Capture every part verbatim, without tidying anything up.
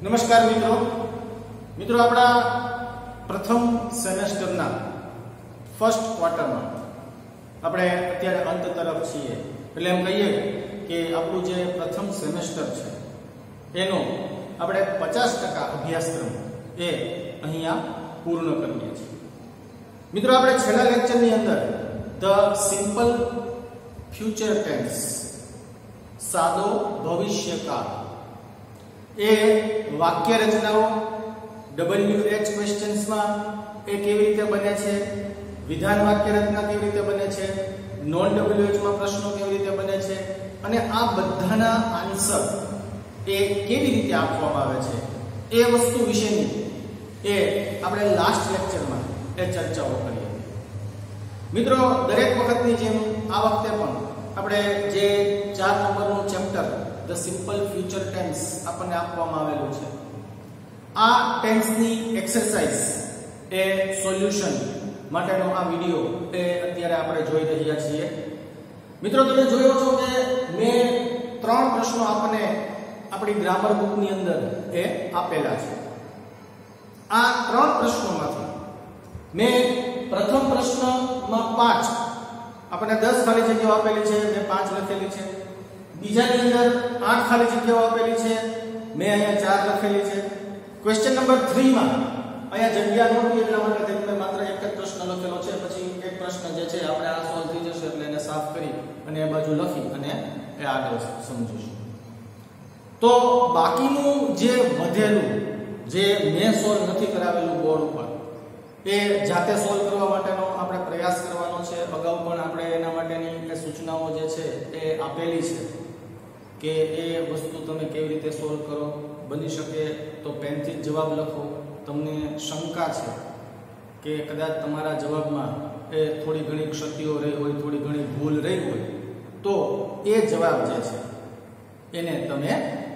નમસ્કાર મિત્રો મિત્રો આપણા પ્રથમ સેમેસ્ટરના ફર્સ્ટ ક્વાર્ટરમાં આપણે અત્યારે અંત તરફ છીએ એટલે એમ કહીએ કે આપણું જે પ્રથમ સેમેસ્ટર છે એનો આપણે પચાસ ટકા અભ્યાસક્રમ એ અહીંયા પૂર્ણ કરીએ છીએ મિત્રો આપણે છેલ્લા લેક્ચરની અંદર ધ સિમ્પલ ફ્યુચર ટેન્સ સાદો ભવિષ્યકાળ એ વાક્ય રચનાઓ ડબલ્યુ એચ ક્વેશ્ચન્સમાં એ કેવી રીતે બને છે, વિધાન વાક્ય રચના કેવી રીતે બને છે, નોન ડબલ્યુ એચ માં પ્રશ્નો કેવી રીતે બને છે અને આ બધાના આન્સર એ કેવી રીતે આપવામાં આવે છે એ વસ્તુ વિશેની એ આપણે લાસ્ટ લેક્ચરમાં એ ચર્ચાઓ કરી હતી. મિત્રો દરેક વખતની જેમ આ વખતે પણ આપણે જે ચાર નંબરનું chapter the simple future tense આપણને આપવામાં આવેલું છે. આ ટેન્સની એક્સરસાઇઝ એ સોલ્યુશન માટેનો આ વિડિયો એ અત્યારે આપણે જોઈ રહ્યા છીએ. મિત્રો તમે જોયો છો કે મેં ત્રણ પ્રશ્નો આપણને આપણી ગ્રામર બુકની અંદર એ આપેલા છે. આ ત્રણ પ્રશ્નોમાંથી મેં પ્રથમ પ્રશ્નમાં પાંચ આપણને દસ ખાલી જગ્યાઓ આપેલી છે, મેં પાંચ લખેલી છે. બીજાની અંદર આઠ ખાલી જગ્યાઓ આપેલી છે, મેં અહીંયા ચાર લખેલી છે. ક્વેશ્ચન નંબર ત્રણ માં અહીંયા જગ્યા નહોતી એટલા માટે મેં માત્ર એક જ પ્રશ્ન લખેલો છે. પછી એક પ્રશ્ન જે છે આપણે આ સોલ્વ થઈ જશે એટલે એને સાફ કરી અને એ બાજુ લખી અને એ આગળ સમજીશું. તો બાકીનું જે વધેલું જે મેં સોલ્વ નથી કરાવેલું બોર્ડ ઉપર એ જાતે સોલ્વ કરવા માટેનો આપણે પ્રયાસ કરવાનો છે. અગાઉ પણ આપણે એના માટેની એ સૂચનાઓ જે છે એ આપેલી છે કે એ વસ્તુ તમે કેવી રીતે સોલ્વ કરો. બની શકે તો પેનથી જ જવાબ લખો. તમને શંકા છે કે કદાચ તમારા જવાબમાં એ થોડી ઘણી ક્ષતિઓ રહી હોય, થોડી ઘણી ભૂલ રહી હોય તો એ જવાબ જે છે એને તમે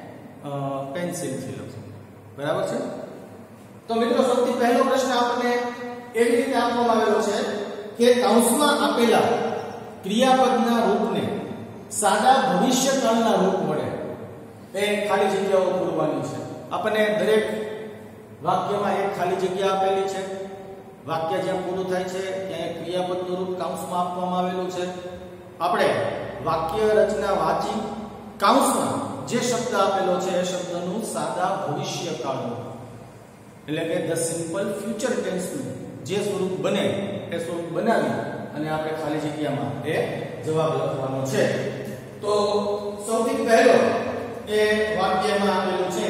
પેન્સિલથી લખો. બરાબર છે? તો મિત્રો સૌથી પહેલો પ્રશ્ન આપણને એવી રીતે આપવામાં આવેલો છે કે કૌંસમાં આપેલા ક્રિયાપદના રૂપને સાદા ભવિષ્યકાળના રૂપ વડે એ ખાલી જગ્યાઓ પૂરવાની છે. આપણને દરેક વાક્યમાં એક ખાલી જગ્યા આપેલી છે. વાક્ય જ્યાં પૂરું થાય છે ત્યાં ક્રિયાપદનું રૂપ કૌંસમાં આપવામાં આવેલું છે. આપણે વાક્ય રચના વાંચી કૌંસમાં જે શબ્દ આપેલો છે એ શબ્દનું સાદા ભવિષ્યકાળનું એટલે કે ધ સિમ્પલ ફ્યુચર ટેન્સનું જે સ્વરૂપ બને એ સ્વરૂપ બનાવી અને આપણે ખાલી જગ્યામાં એ જવાબ લખવાનો છે. તો સૌથી પહેલો એ વાક્યમાં આપેલું છે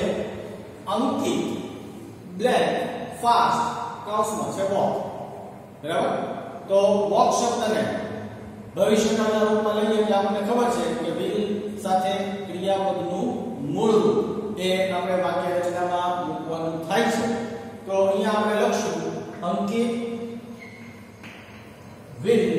અંકિત બ્લેન્ક ફાસ્ટ કૌંસમાં છે વોક. બરાબર? તો વોક શબ્દને ભવિષ્યકાળના રૂપમાં લઈએ એટલે આપણને ખબર છે કે વિલ સાથે ક્રિયાપદનું મૂળ રૂપ એ આપણે વાક્ય રચનામાં મૂકવાનું થાય છે. તો અહીંયા આપણે લખશું અંકિત will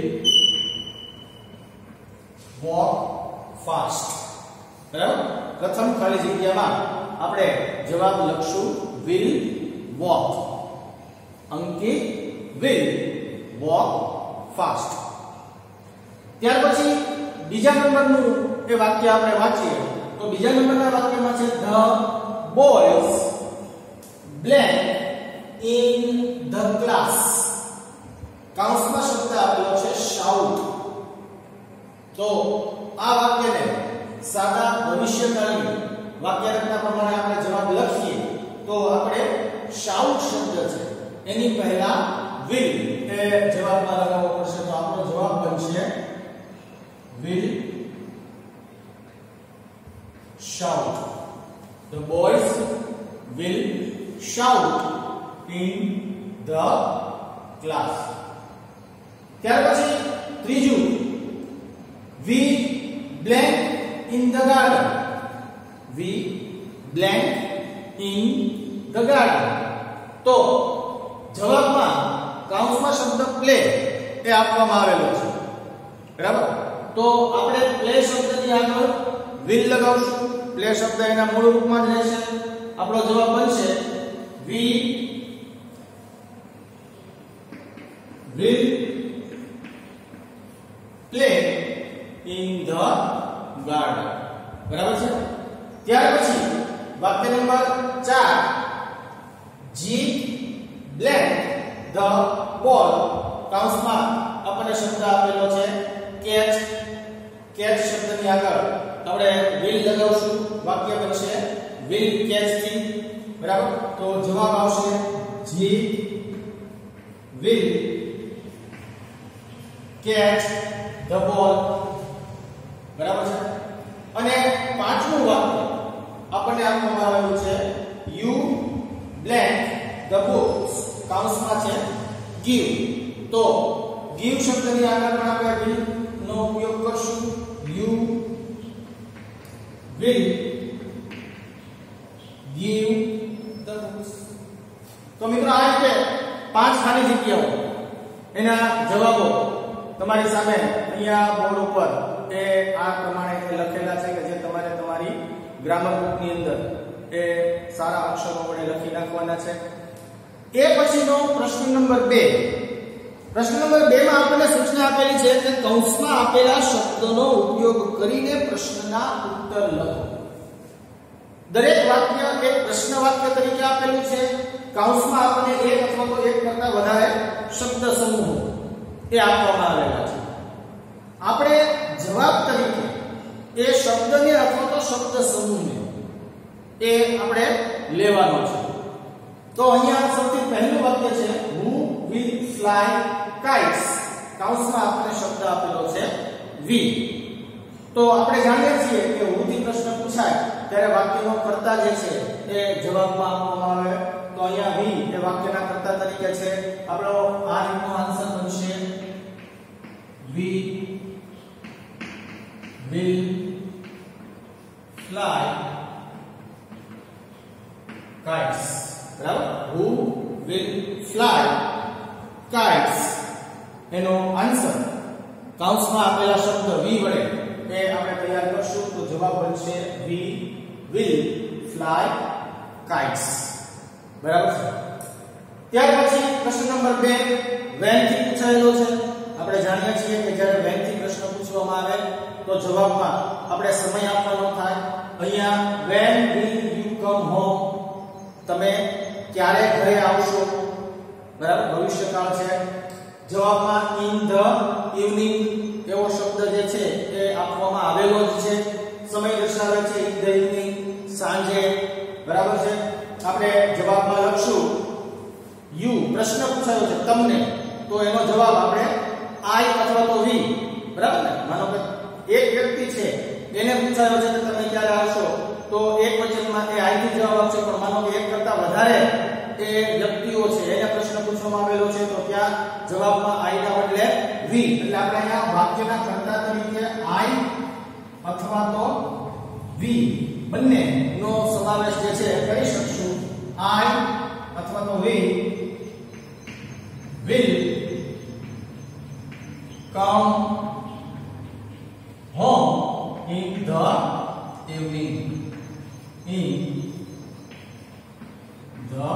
walk fast. બરાબર? પ્રથમ ખાલી જગ્યામાં આપણે જવાબ લખશું will walk. Ankit will walk fast. ત્યાર પછી બીજા નંબરનું એ વાક્ય આપણે વાંચીએ તો બીજા નંબરના વાક્યમાં છે the boys blank in the class. કૌંસમાં શબ્દ આપેલો છે shout. તો આ વાક્યને સાદા ભવિષ્યકાળની વાક્ય રચના પ્રમાણે આપણે જવાબ લખીએ તો આપણે shout શબ્દ છે એની પહેલા will એ જવાબમાં લગાવવો પડશે. તો આપણો જવાબ બનશે will shout. The boys will shout in the class. ત્યાર પછી ત્રીજું we blank in the garden. We blank in the garden. તો જવાબમાં કૌંસમાં શબ્દ પ્લે એ આપવામાં આવેલો છે. બરાબર? તો આપણે પ્લે શબ્દની આગળ will લગાવશું. પ્લે શબ્દ એના મૂળ રૂપમાં જ રહેશે. આપણો જવાબ બનશે we will play in the garden. બરાબર છે? ત્યાર પછી વાક્ય નંબર ચાર બ્લેન્ક ધ બોલ કૌંસમાં આપણને શબ્દ આપેલો છે કેચ કેચ શબ્દની આગળ આપણે will લગાવશું વાક્ય બનશે will catch the બરાબર તો જવાબ આવશે જીત will catch the ball બરાબર છે અને પાંચમું વાક્ય આપણને આપવામાં આવેલું છે you blank the books કૌંસમાં છે give તો give શબ્દની આગળ પણ આપણે will નો ઉપયોગ કરશું you will give the books તો મિત્રો આ રીતે પાંચ ખાલી જગ્યાઓ એના જવાબો તમારી સામે અહીંયા બોર્ડ ઉપર એ આ પ્રમાણે લખેલા છે કે જે તમારે તમારી ગ્રામર બુકની અંદર એ સારા અક્ષરો વડે લખી નાખવાના છે એ પછીનો પ્રશ્ન નંબર બે પ્રશ્ન નંબર બે માં આપણને સૂચના આપેલી છે કે કૌંસમાં આપેલા શબ્દોનો ઉપયોગ કરીને પ્રશ્નના ઉત્તર લખો દરેક વાક્ય એક પ્રશ્ન વાક્ય તરીકે આપેલું છે કૌંસમાં આપણને એક અથવા તો એક કરતા વધારે શબ્દ સમૂહો એ આપવામાં આવેલા છે આપણે જવાબ તરીકે એ શબ્દને અથવા તો શબ્દ સમૂહને એ આપણે લેવાનો છે તો અહીંયા સૌથી પહેલું વાક્ય છે who will fly kites કૌંસમાં આપણને શબ્દ આપેલો છે we તો આપણે જાણીએ છીએ કે who થી પ્રશ્ન પૂછાય ત્યારે વાક્યનો કર્તા જે છે એ જવાબમાં આપવામાં આવે તો અહીંયા we એ વાક્યના કર્તા તરીકે છે આપણો આ રીતનો આન્સર બનશે we will fly kites બરાબર who will fly kites એનો આન્સર કૌંસમાં આપેલા શબ્દ we વડે એ આપણે તૈયાર કરશું તો જવાબ બનશે we will fly kites બરાબર છે ત્યાર પછી પ્રશ્ન નંબર બે when થી પૂછાયેલો છે આપણે જાણીએ છીએ કે જ્યારે when થી પ્રશ્ન પૂછવામાં આવે તો જવાબમાં આપણે સમય આપવાનો થાય અહીંયા when will you come home તમે ક્યારે ઘરે આવશો બરાબર ભવિષ્યકાળ છે જવાબમાં in the evening એવો શબ્દ જે છે એ આપવામાં આવેલો જ છે સમય દર્શાવે છે in the evening સાંજે બરાબર છે આપણે જવાબમાં લખશું you પ્રશ્ન પૂછાયો છે તમને તો એનો જવાબ આપણે I અથવા તો we બરાબર ને માનો કે એક વ્યક્તિ છે એને પૂછાયો છે કે તમે ક્યારે આવશો તો એક વચનમાં એ I થી જવાબ આપશે પણ માનો કે એક કરતા વધારે એ વ્યક્તિઓ છે એને પ્રશ્ન પૂછવામાં આવેલો છે તો ત્યાં જવાબમાં I ના બદલે we એટલે આપણે અહીંયા વાક્યના કર્તા તરીકે I અથવા તો we બંને નો સમાવેશ જે છે કરી શકશું I અથવા તો we will come home in the evening in the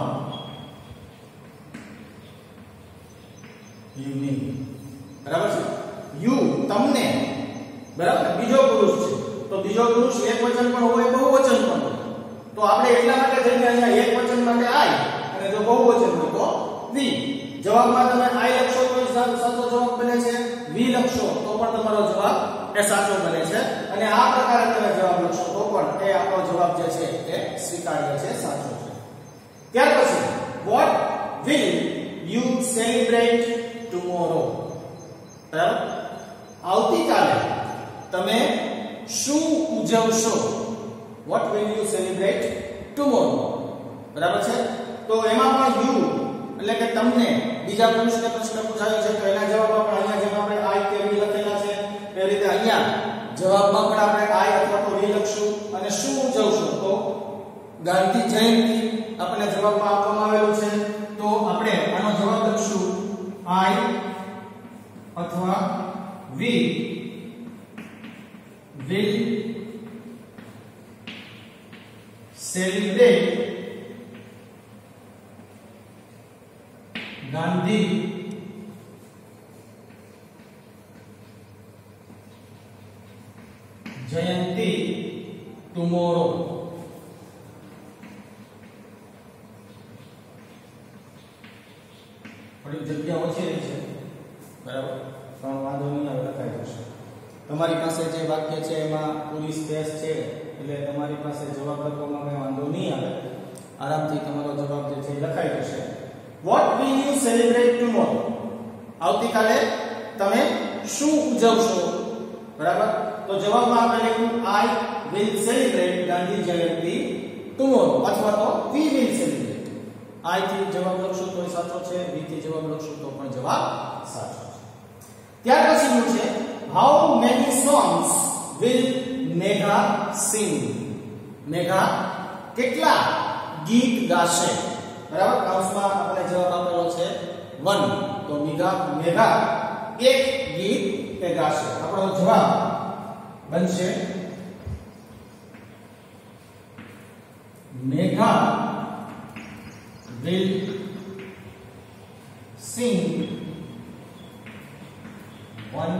evening બરાબર છે you તમને બરાબર બીજો પુરુષ છે તો બીજો પુરુષ એક વચન પણ હોય બહુવચન પણ હોય તો આપણે એટલા માટે જઈને અહીંયા એક વચન માટે I અને જો બહુવચન હોય તો we જવાબમાં તમે I લખશો તો સાચો જવાબ બને છે we લખશો તો પણ તમારો જવાબ એ સાચો બને છે અને આ પ્રકારે તમે જવાબ લખશો તો પણ એ આપણો જવાબ જે છે એ સ્વીકાર્ય છે સાચો છે ત્યાર પછી what will you celebrate tomorrow બરાબર આવતીકાલે તમે શું ઉજવશો what will you celebrate tomorrow બરાબર છે તો એમાં પણ you એટલે કે તમને બીજા પુરુષને પ્રશ્ન પૂછાયો છે તો એના જવાબમાં પણ અહીંયા જેમ આપણે I કે we લખેલા છે એ રીતે અહીંયા જવાબમાં પણ આપણે I અથવા તો we લખશું અને શું ઉજવશો તો ગાંધી જયંતિ આપણને જવાબમાં આપવામાં આવેલું છે તો આપણે આનો જવાબ લખશું I અથવા we will celebrate Gandhi Jayanti tomorrow થોડી જગ્યા ઓછી રહી છે બરાબર, પણ વાંધો નહીં આવે, લખાઈ જશે. તમારી પાસે જે વાક્ય છે એમાં પૂરી સ્પેસ છે એટલે તમારી પાસે જવાબ લખવામાં કઈ વાંધો નહીં આવે, આરામથી તમારો જવાબ જે છે લખાઈ જશે. What will you celebrate tomorrow? આવતીકાલે તમે શું ઉજવશો? બરાબર, તો જવાબમાં આપણે લખ્યું I will celebrate Gandhi Jayanti tomorrow અથવા તો વી વિલ સેલિબ્રેટ. આઈ થી જવાબ લખશો તો સાચો છે, વી થી જવાબ લખશો તો પણ જવાબ સાચો છે. ત્યાર પછીનું છે how many songs will Megha sing? મેઘા કેટલા ગીત ગાશે? બરાબર, કૌંસમાં આપણે જવાબ આપેલો છે one, તો મેઘા મેઘા એક ગીત એ ગાશે. આપણો જવાબ બનશે મેઘા will sing one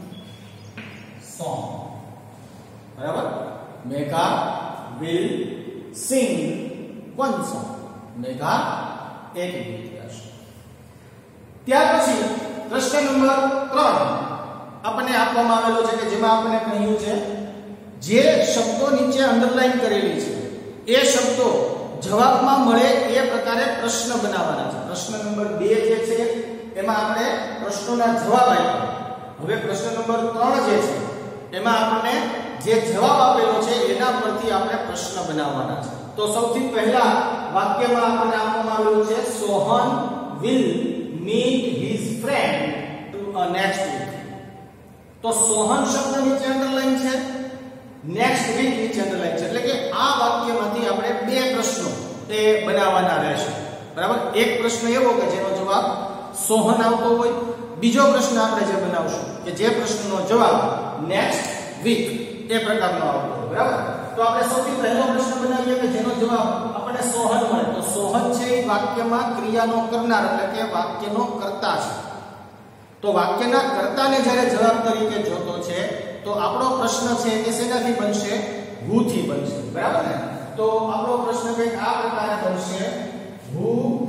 song. બરાબર, મેઘા will sing one song. મેઘા એક ગીત ગાશે. ત્યાર પછી પ્રશ્ન નંબર ત્રણ આપણને આપવામાં આવેલો છે કે જેમાં આપણને કહ્યું છે જે શબ્દો નીચે અંડરલાઈન કરેલી છે એ શબ્દો જવાબમાં મળે એ પ્રકારે પ્રશ્ન બનાવવાના છે. પ્રશ્ન નંબર બે જે છે એમાં આપણે પ્રશ્નોના જવાબ આપ્યા. હવે પ્રશ્ન નંબર ત્રણ જે છે એમાં આપણને જે જવાબ આપેલો છે એના પરથી આપણે પ્રશ્ન બનાવવાના છે. તો સૌથી પહેલા વાક્યમાં આપણને આપવામાં આવેલું છે Sohan will meet his friend to a next week. તો સોહન શબ્દ નીચે અંડરલાઈન છે, નેક્સ્ટ વીક નીચે અંડરલાઈન છે, એટલે કે આ વાક્યમાંથી આપણે બે પ્રશ્નો એ બનાવવાના રહેશે. બરાબર, એક પ્રશ્ન એવો કે જેનો જવાબ સોહન આવતો હોય, બીજો પ્રશ્ન આપણે જે બનાવશું કે જે પ્રશ્નનો જવાબ નેક્સ્ટ વીક એ પ્રકારનો આવતો હોય. બરાબર, તો આપણે સૌથી પહેલો પ્રશ્ન બનાવીએ કે જેનો જવાબ આપણને સોહન મળે. તો સોહન છે એ વાક્યમાં ક્રિયાનો કરનાર એટલે કે વાક્યનો કર્તા છે. તો વાક્યના કર્તાને જ્યારે જવાબ તરીકે જોતો છે તો આપણો પ્રશ્ન છે એ શેનાથી બનશે? who થી બનશે. બરાબર ને? તો આપણો પ્રશ્ન કંઈક આ પ્રકારે બનશે who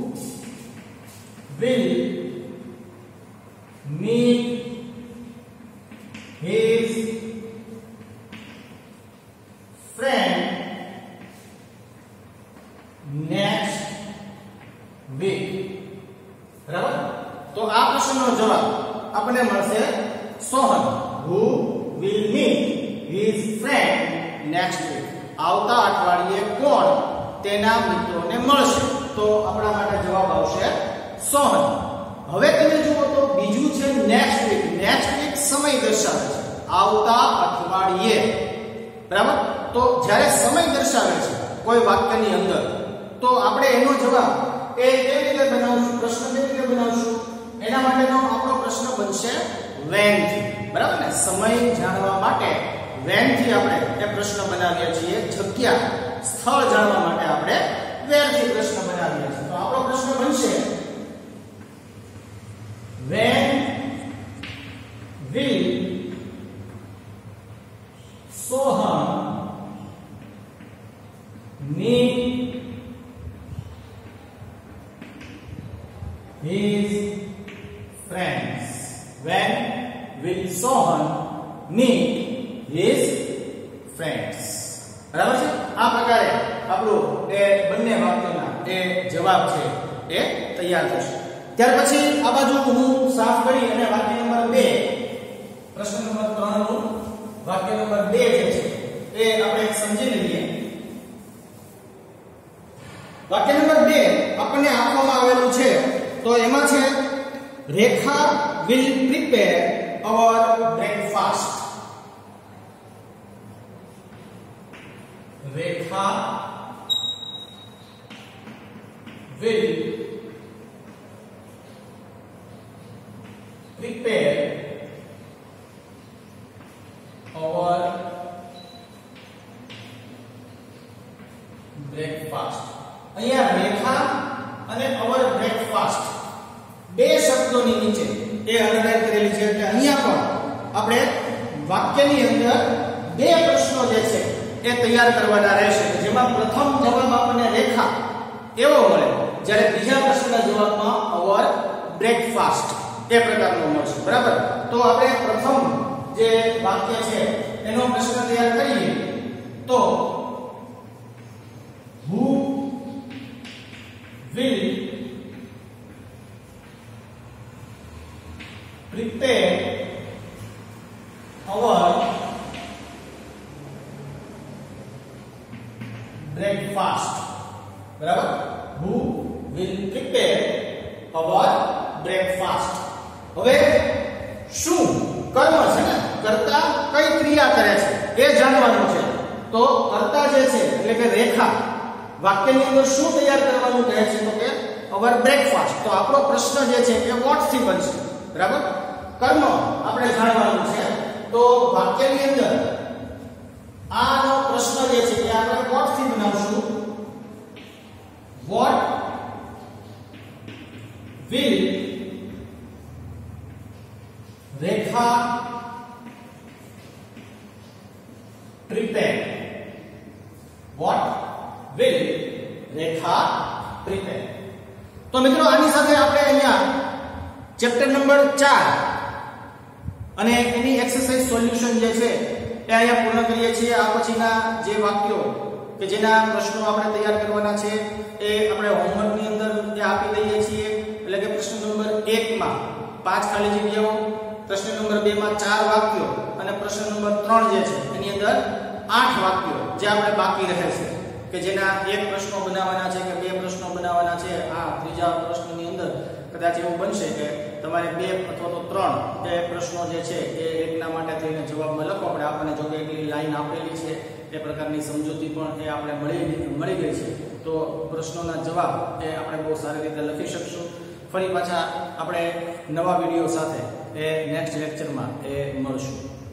will meet his friend next week. બરાબર, તો આ પ્રશ્નનો જવાબ આપણને મળશે Sohan who will meet his friend next week. આવતા અઠવાડિયે કોણ તેના મિત્રોને મળશે? તો આપણા માટે જવાબ આવશે સોહન. હવે તમે જુઓ તો બીજું છે નેક્સ્ટ વીક. નેક્સ્ટ વીક સમય દર્શાવે છે, આવતા અઠવાડિયે. બરાબર, તો જ્યારે સમય દર્શાવે છે કોઈ વાક્યની અંદર તો આપણે એનો જવાબ એ કેવી રીતે બનાવશું? પ્રશ્ન કેવી રીતે બનાવશું? એના માટેનો આપણો પ્રશ્ન બનશે when થી. બરાબર ને? સમય જાણવા માટે when થી આપણે એ પ્રશ્ન બનાવીએ છીએ. જગ્યા સ્થળ જાણવા માટે આપણે where થી પ્રશ્ન બનાવીએ છીએ. તો આપણો પ્રશ્ન બનશે when will Sohan meet his friends? When will Sohan meet his friends? બરાબર છે? આ પ્રકારે આપણું એ બંને વાક્યોના એ જવાબ છે એ તૈયાર થશે. ત્યાર પછી આ બાજુ હું સાફ કરી અને વાક્ય નંબર બે, પ્રશ્ન નંબર ત્રણ નું વાક્ય નંબર બે જે છે એ આપણે સમજી લઈએ. વાક્ય નંબર બે આપણને આપવામાં આવેલું છે તો એમાં છે રેખા will prepare our breakfast. Rekha will prepare our breakfast. અહીંયા રેખા અને our breakfast બે શબ્દોની નીચે એ અંડરલાઈન કરેલી છે એટલે અહીંયા પણ આપણે વાક્યની અંદર બે પ્રશ્નો જે છે એ તૈયાર કરવાના રહેશે, જેમાં પ્રથમ જવાબ આપણને રેખા એવો મળે જ્યારે બીજા પ્રશ્નના જવાબમાં our બ્રેકફાસ્ટ એ પ્રકારનો મળશે બરાબર. તો આપણે પ્રથમ જે વાક્ય છે એનો પ્રશ્ન તૈયાર કરીએ તો who will prepare our breakfast બરાબર. who will prepare our breakfast. હવે શું કર્મ છે ને, કર્તા કઈ ક્રિયા કરે છે એ જાણવાનું છે. તો કર્તા જે છે એટલે કે રેખા વાક્યની અંદર શું તૈયાર કરવાનું કહે છે તો કે our breakfast. તો આપણો પ્રશ્ન જે છે એ what થી બનશે બરાબર. કર્મ આપણે જાણવાનું છે તો વાક્યની અંદર આનો પ્રશ્ન જે છે એ આપણે what થી બનાવશું. what will Rekha prepare. what will Rekha prepare. તો મિત્રો આની સાથે આપણે અહીંયા ચેપ્ટર નંબર ચાર અને એની એક્સરસાઇઝ સોલ્યુશન જે છે એ અહીંયા પૂર્ણ કરીએ છીએ. આ પછીના જે વાક્યો કે જેના પ્રશ્નો આપણે તૈયાર કરવાના છે એ આપણે હોમવર્કની અંદર એ આપી દઈએ છીએ. એટલે કે પ્રશ્ન નંબર એક માં પાંચ ખાલી જગ્યાઓ, પ્રશ્ન નંબર બે માં ચાર વાક્યો અને પ્રશ્ન નંબર ત્રણ જે છે એની અંદર આઠ વાક્યો જે આપણે બાકી રહે છે કે જેના એક પ્રશ્નો બનાવવાના છે કે બે પ્રશ્નો બનાવવાના છે. આ ત્રીજા પ્રશ્નની અંદર કદાચ એવું બનશે કે તમારે બે અથવા તો ત્રણ એ પ્રશ્નો જે છે એ એકના માટે થઈને જવાબમાં લખો. આપણે આપણને જો કે એટલી લાઈન આપેલી છે એ પ્રકારની સમજૂતી પણ એ આપણે મળી મળી ગઈ છે. તો પ્રશ્નોના જવાબ એ આપણે બહુ સારી રીતે લખી શકશું. ફરી પાછા આપણે નવા વિડીયો સાથે એ નેક્સ્ટ લેક્ચરમાં એ મળશું.